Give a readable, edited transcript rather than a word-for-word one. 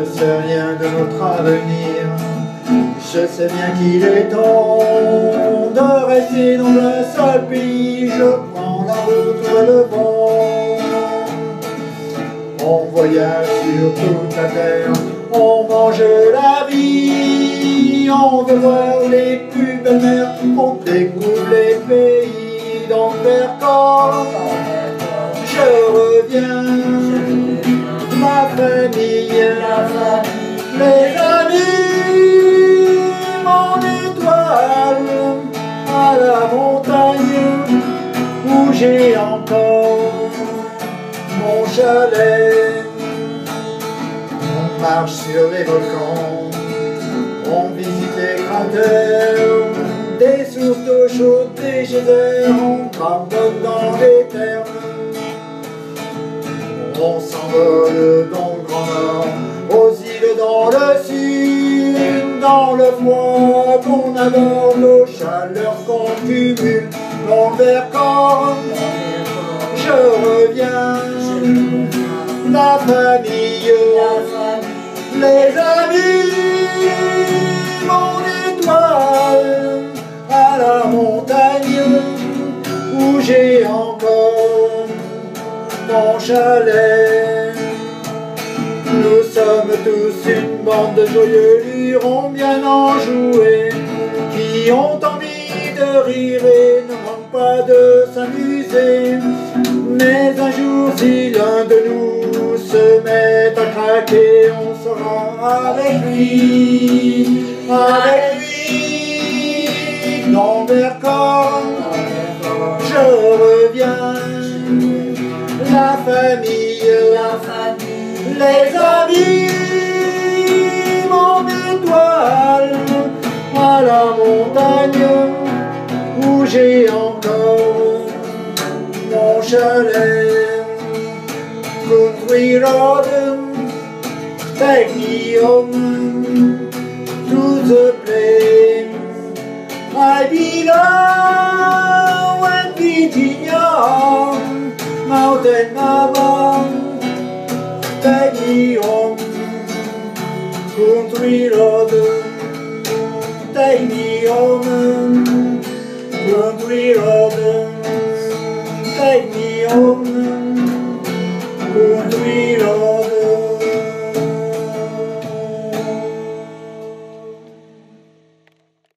sais rien de notre avenir. Je sais bien qu'il est temps de rester dans un seul pays. Je prends la route vers le vent. On voyage sur toute la terre, on mange la vie. On veut voir les plus belles mers, on découvre les pays dans le Vercors. Je reviens, ma famille, les amis, mon étoile à la montagne où j'ai encore mon chalet. On marche sur les volcans, on visite les cratères, des sources d'eau chaude, des geysers, on randonne dans les terres. On s'envole dans le Grand Nord, aux îles dans le sud, dans le froid qu'on aborde, nos chaleurs qu'on cumule dans le Vercors. Je reviens, la famille, les amis, mon étoile à la montagne où j'ai encore mon chalet. Nous sommes tous une bande de joyeux lurons bien enjoués, qui ont envie de rire et ne manquent pas de s'amuser. Mais un jour, si l'un de nous se met à craquer, on sera avec lui dans le Vercors. Je reviens, la famille, les amis, mon étoile à la montagne où j'ai encore mon chalet. Country road, take me home to the place I belong. When Virginia, mountain mama, take me home. Country road, take me home. Country road, take me home. Country